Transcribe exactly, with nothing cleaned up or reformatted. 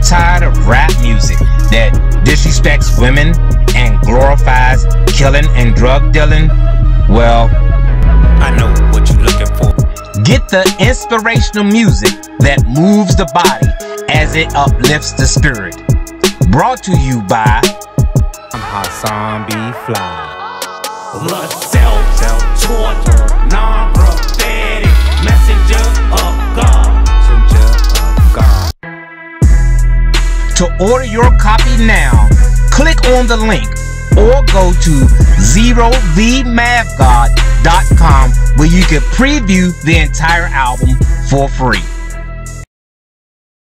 tired of rap music that disrespects women and glorifies killing and drug dealing? Well, I know what you're looking for. get the inspirational music that moves the body as it uplifts the spirit. Brought to you by I'm Hassan Bfly. The self-taught, non-prophetic messenger of God. Messenger of God. To order your copy now, click on the link or go to zero the mav god dot com where you can preview the entire album for free.